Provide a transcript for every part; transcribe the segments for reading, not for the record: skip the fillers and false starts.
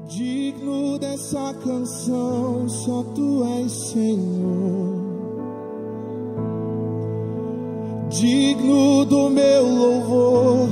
Digno dessa canção, só tu és Senhor. Digno do meu louvor,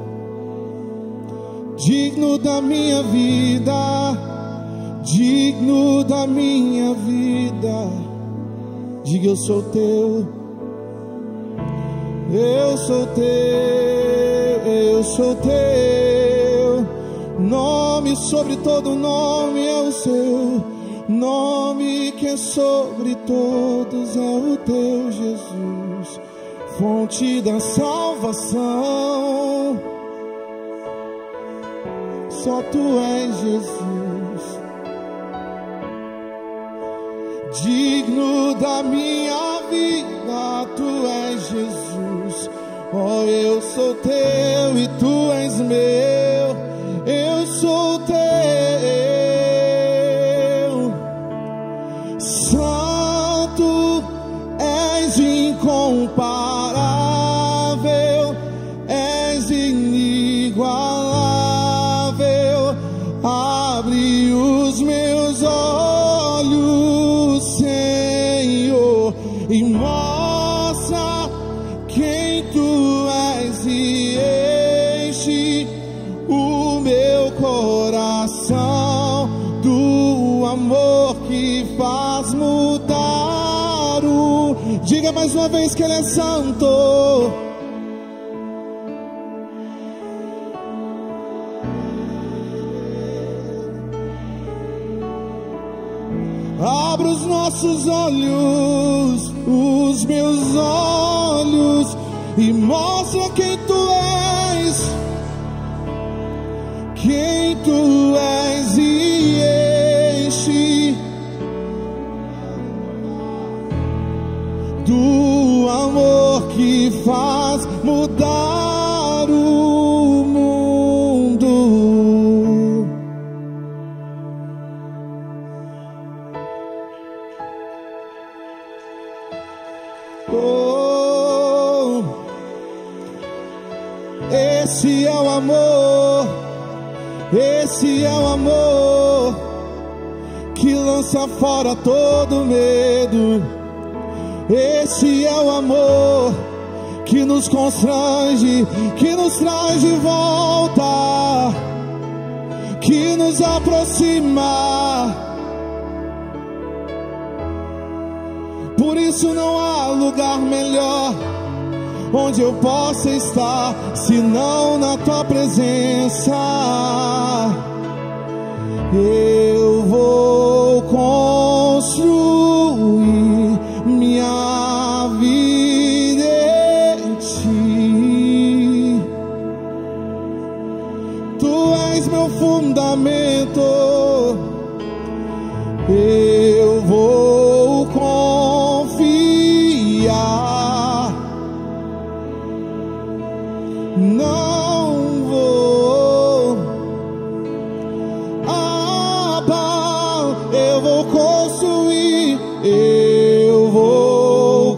digno da minha vida, digno da minha vida. Diga: eu sou teu, eu sou teu, eu sou teu. Nome sobre todo nome é o seu, nome que é sobre todos é o teu, Jesus, fonte da salvação. Só tu és Jesus, digno da minha vida, tu és Jesus. Oh, eu sou teu e tu és meu, eu sou teu. Santo, és incomparável, és inigualável. Abre os meus olhos, Senhor, e mostra quem tu és e enche o meu coração do amor que faz mudar o... Diga mais uma vez que Ele é santo. Abra os nossos olhos, os meus olhos, e mostra quem tu és, quem tu és, e enche do amor que faz mudar o mundo. Oh, esse é o amor, esse é o amor que lança fora todo medo. Esse é o amor que nos constrange, que nos traz de volta, que nos aproxima. Por isso não há lugar melhor onde eu possa estar, senão na tua presença. Eu vou construir minha vida em ti. Tu és meu fundamento. Eu vou confiar, não vou abalar. Eu vou construir, eu vou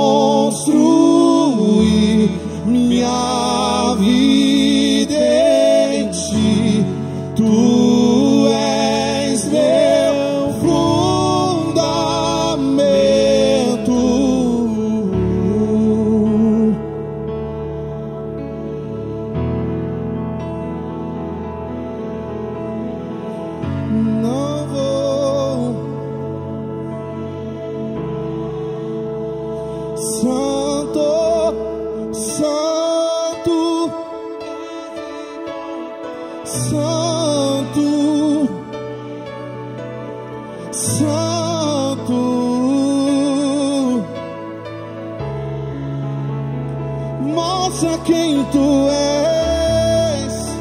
construir minha vida em ti. Tu és meu fundamento. Não vou. Santo, Santo, Santo, Santo. Mostra quem tu és,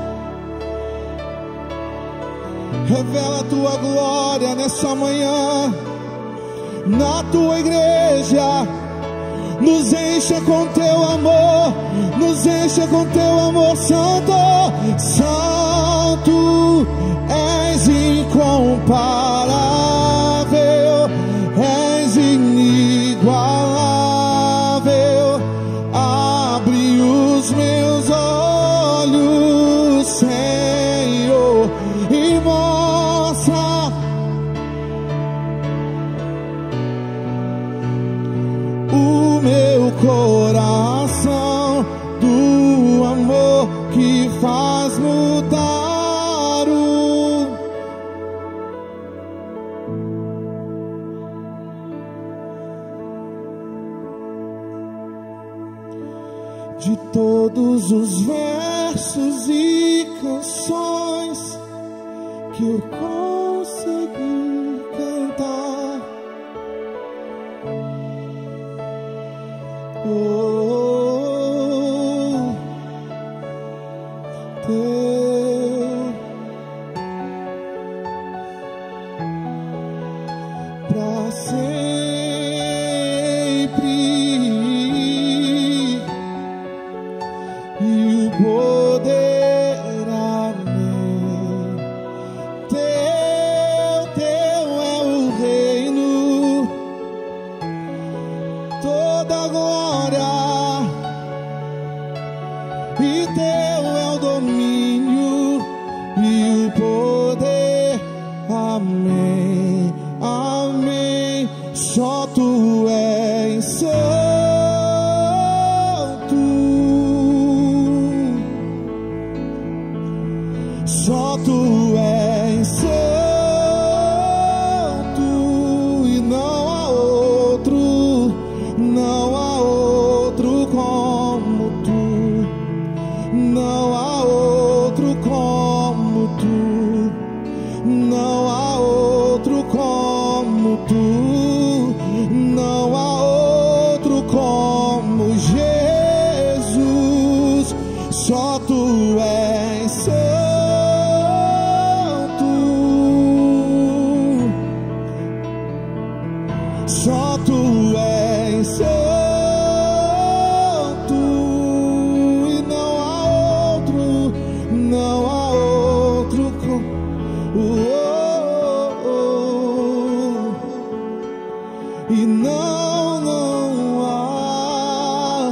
revela a tua glória nessa manhã, na tua igreja. Nos encha com teu amor, nos encha com teu amor, Santo, Santo, és incomparável, és inigualável. Abre os meus olhos, Senhor, e mostra todos os versos e canções que eu consegui cantar. Oh, teu pra sempre, e o poder, amém. Teu é o reino, toda glória, e teu é o domínio e o poder, amém, amém. Só tu és santo, só tu és santo, e não há outro, não há outro como tu, não há outro como tu, não há outro como tu, não há outro como Jesus. Só tu és santo, só tu és santo, e não há outro, não há outro como e não há,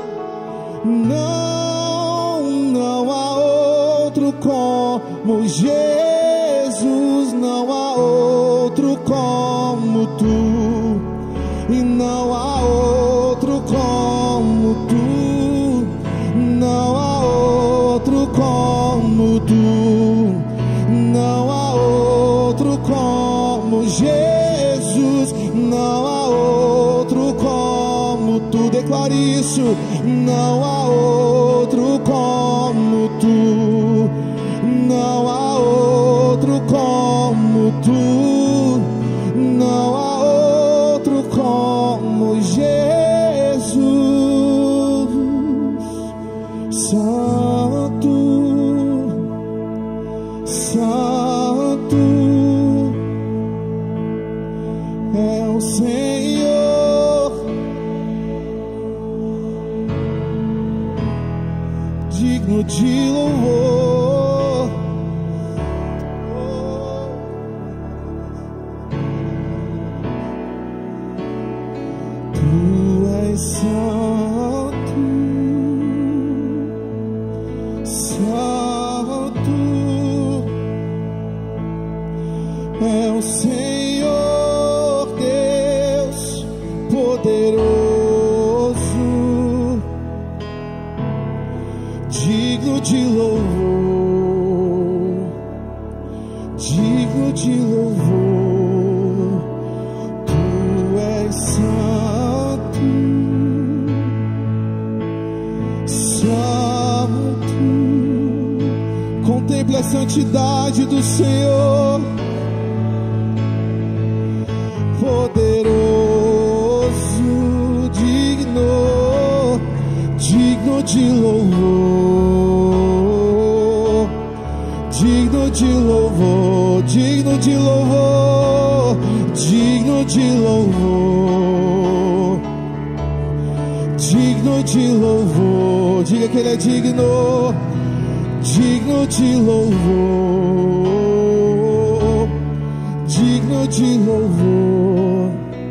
não há outro como Jesus, não há outro como tu, e não há outro como tu, não há outro como tu, não há outro como Jesus, não há outro como tu. Declare isso, não há outro como tu, não há outro como tu, não há outro como Jesus. Santo, santo é o Senhor, digno de louvor. Tu és santo, santo é o Senhor Deus poderoso, digno de louvor, digno de louvor. Tu és santo, santo. Contemple a santidade do Senhor, poderoso, digno, digno de louvor, digno de louvor, digno de louvor, digno de louvor, digno de louvor. Diga que Ele é digno, digno de louvor, digno de louvor.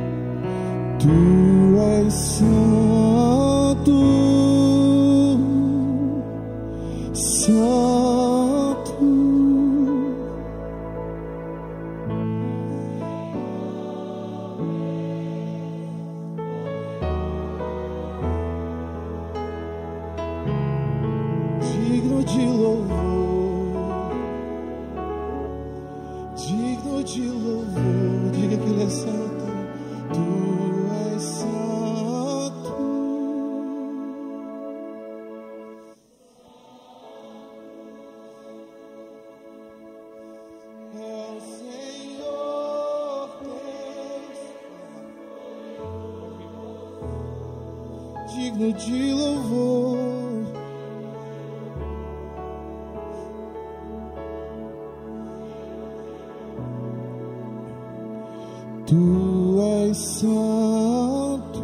Tu és santo, santo. Digno de louvor, digno de louvor. Diga que Ele é santo. Tu és santo. digno de louvor. Tu és santo,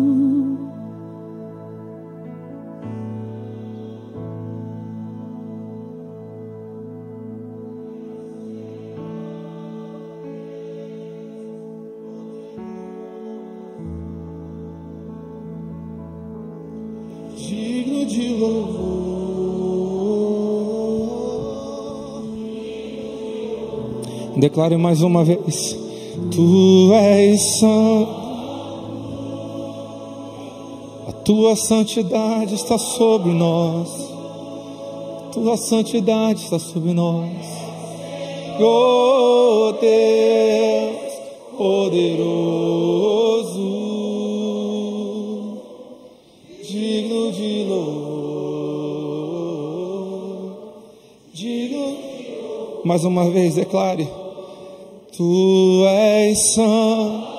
digno de louvor. Declare mais uma vez: Tu és santo, a tua santidade está sobre nós, tua santidade está sobre nós. Oh Deus poderoso, digno de louvor, digno. Mais uma vez declare: Tu és santo,